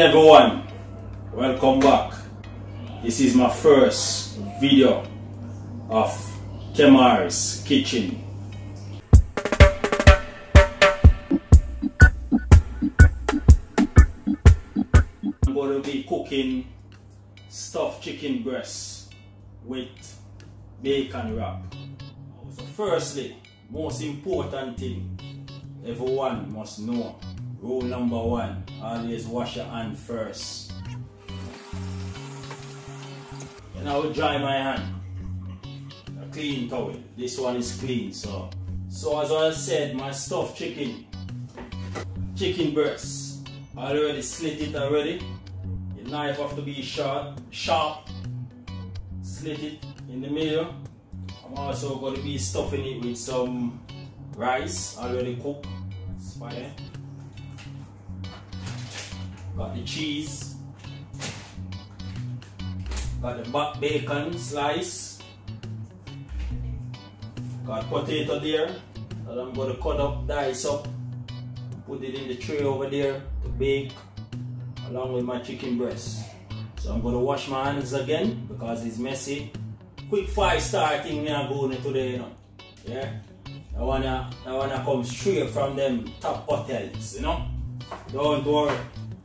everyone, welcome back. This is my first video of Kemars kitchen. I'm going to be cooking stuffed chicken breasts with bacon wrap. So firstly, most important thing everyone must know, rule number one, always wash your hand first. And I will dry my hand. A clean towel. This one is clean. So as I said, my stuffed chicken breast, I already slit it already. The knife have to be sharp. Slit it in the middle. I'm also going to be stuffing it with some rice already cooked. Spider. Got the cheese. Got the bacon slice. Got potato there that I'm going to cut up, dice up, put it in the tray over there to bake along with my chicken breast. So I'm going to wash my hands again because it's messy. Quick 5-star thing now going today, you know. Yeah. I wanna come straight from them top hotels, you know. Don't worry.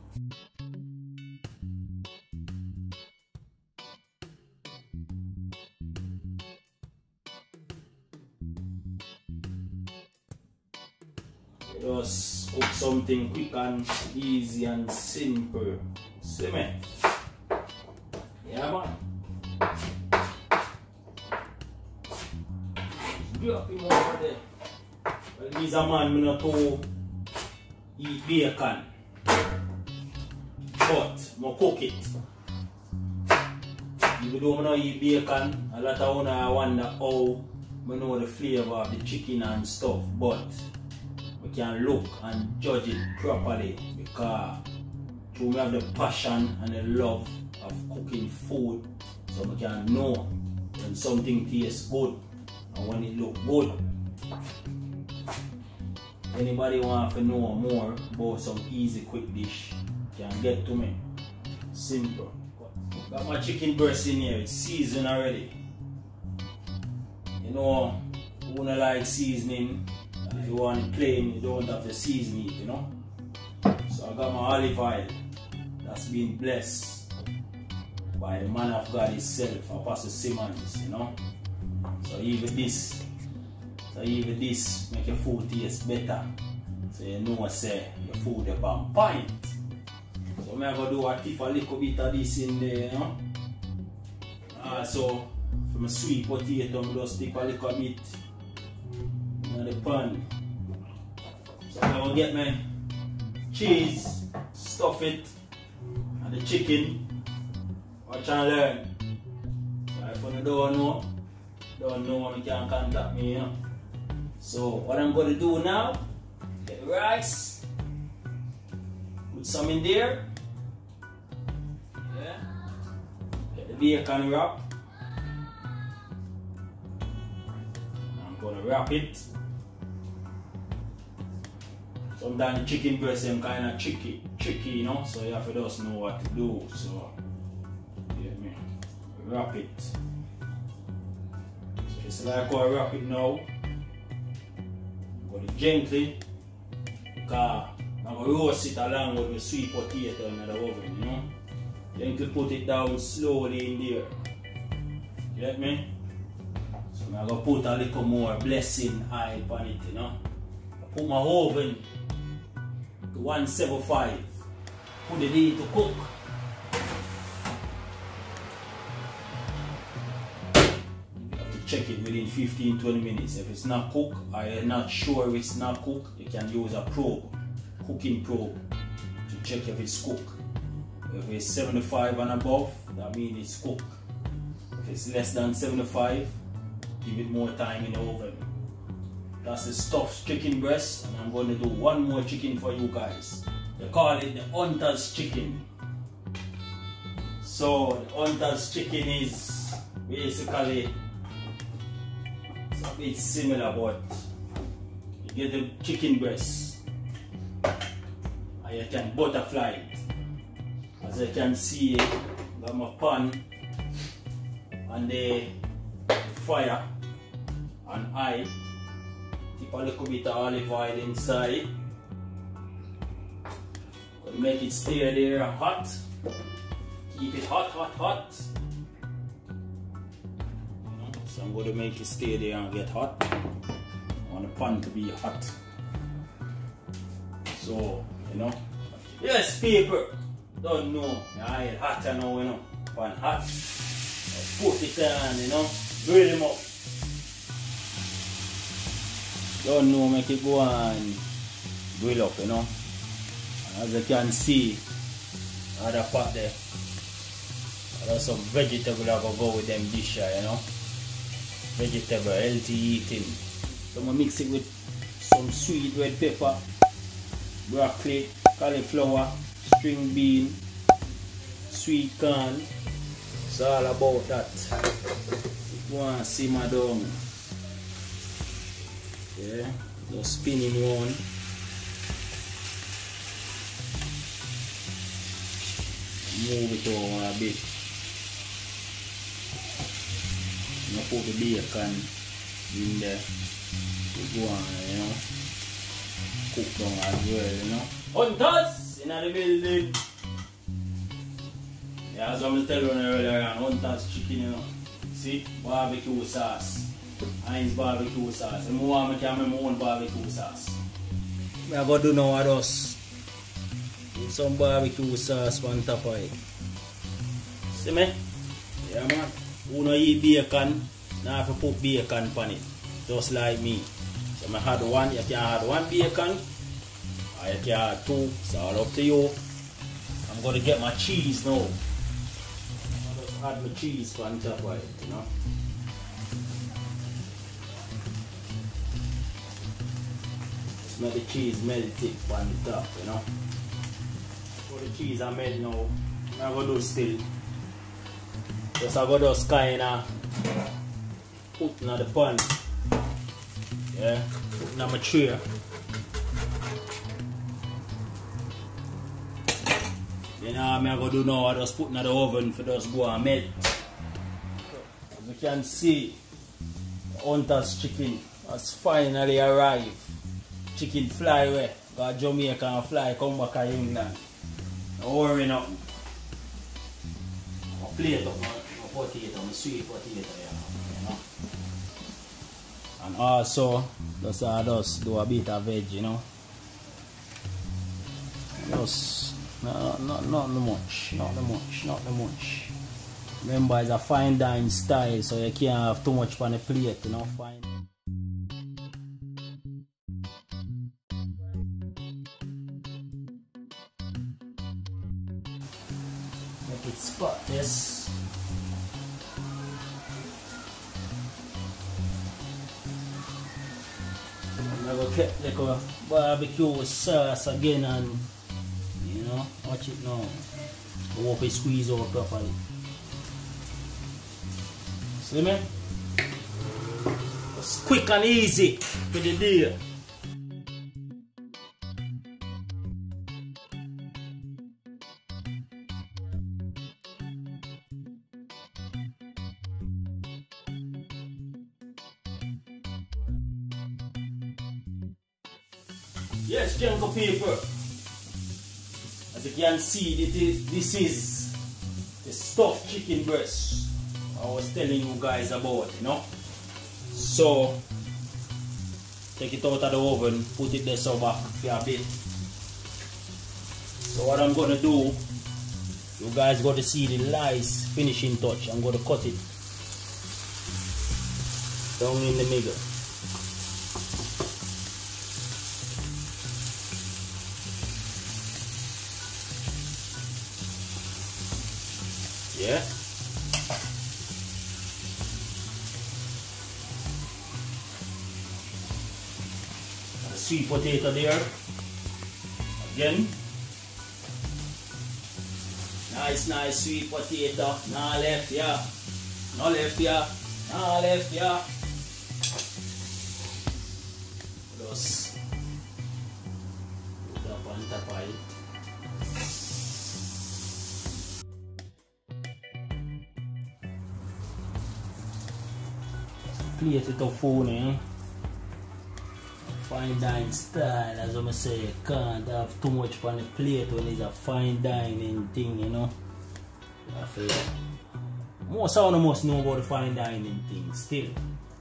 Just cook something quick and easy and simple. See me? Yeah, man. Drop him over there. Well, he's a man who not to eat bacon, but I cook it. Even though I don't eat bacon, a lot of people wonder how I know the flavor of the chicken and stuff, but we can look and judge it properly because we have the passion and the love of cooking food, so we can know when something tastes good and when it looks good. Anybody want to know more about some easy quick dish, can get to me. Simple. Got my chicken breast in here, it's seasoned already. You know, who don't like seasoning, if you want it plain, you don't have to season it, you know. So I got my olive oil that's been blessed by the man of God himself, Apostle Simmons, you know. So even this make your food taste better. So you know say your food is on point. So I'm gonna do a tip a little bit of this in there, you know. So for my sweet potato, I'm just tip a little bit in the pan. So I'm gonna get my cheese, stuff it, and the chicken. Watch and learn. So if you don't know, you can contact me, you know. So what I'm going to do now, get the rice, put some in there, yeah. Get the bacon wrap, I'm going to wrap it. Sometimes the chicken breast is kind of tricky, you know, so you have to just know what to do. So get me, wrap it. So like how I wrap it now. Gently, because I'm going to roast it along with the sweet potato in the oven, you know. Gently put it down slowly in there. You get me? So I'm going to put a little more blessing oil on it, you know. I put my oven to 175. Put it in to cook. Check it within 15-20 minutes. If it's not cooked or you're not sure if it's not cooked, you can use a probe, cooking probe, to check if it's cooked. If it's 75 and above, that means it's cooked. If it's less than 75, give it more time in the oven. That's the stuffed chicken breast, and I'm going to do one more chicken for you guys. They call it the hunter's chicken. So the hunter's chicken is basically it's similar, but you get the chicken breast and you can butterfly it. As you can see, got my pan and the fire and I keep a little bit of olive oil inside. Gonna make it stay there hot. Keep it hot, hot, hot. So I'm going to make it stay there and get hot. I want the pan to be hot. So, you know. Yes, people. Don't know. I hot now, you know. Pan hot. Put it on, you know. Grill them up. Don't know, make it go and grill up, you know. And as you can see, other pot there. There's some vegetable that will go with them dish here, you know. Vegetable, healthy eating. So I'm going to mix it with some sweet red pepper, broccoli, cauliflower, string bean, sweet corn. It's all about that. You want to simmer down. Yeah, just spinning one. Move it over a bit. I'm put the bacon in there. Go on, you know. Cook down as well, you know. Hunters in the building. Yeah, as I was telling you earlier, Hunters chicken, you know. See? Barbecue sauce. Heinz barbecue sauce. I want to make my own barbecue sauce. I'm going to do now with us. Put some barbecue sauce on top of it. See me? Yeah, man. Who no eat bacon, now have to put bacon on it. Just like me. So I had one, you can add one bacon, or you can add two. It's all up to you. I'm going to get my cheese now. I'm going to add my cheese on top of it, you know. Just make the cheese melt it on the top, you know. For the cheese I made now, I'm going to do still. Just I got those kind of put in the pan. Yeah, put in my tray. Then I'm going to do now, I just put in the oven for just go and melt. As you can see, the Hunter's chicken has finally arrived. Chicken fly away. Got Jamaica and fly come back to England. Don't worry now. I'll plate up my potato, my sweet potato, you know. And also, just do a bit of veg, you know. Just not much. Remember, it's a fine dining style, so you can't have too much on the plate, you know. Fine. Make it spotless. I'm going to get like a barbecue sauce again and, you know, watch it now. I hope it squeeze out properly. See me? It's quick and easy for the day. Yes, jungle people. As you can see, this is the stuffed chicken breast I was telling you guys about, you know. So, take it out of the oven, put it there so back for a bit. So what I'm going to do, you guys got to see the nice finishing touch. I'm going to cut it down in the middle. Yeah. And the sweet potato there. Again. Nice sweet potato. Now left, yeah. No left, yeah. Now left, yeah. Just put up on top of it. plate with a phone, eh? Fine dining style, as I say, you can't have too much on the plate when it's a fine dining thing, you know. Most of them must know about the fine dining thing still.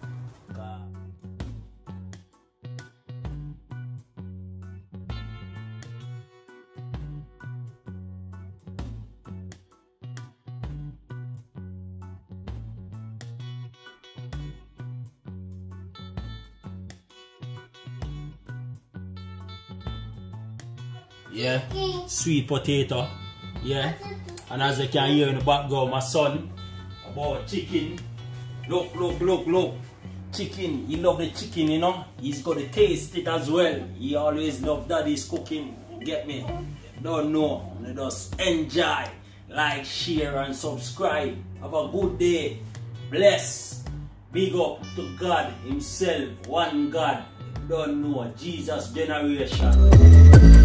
Yeah, sweet potato. Yeah, and as you can hear in the background, my son about chicken. Look, look, look, look. Chicken, he love the chicken, you know. He's got to taste it as well. He always love daddy's cooking. Get me? Don't know. Just enjoy, like, share, and subscribe. Have a good day. Bless. Big up to God Himself. One God. Don't know. Jesus generation.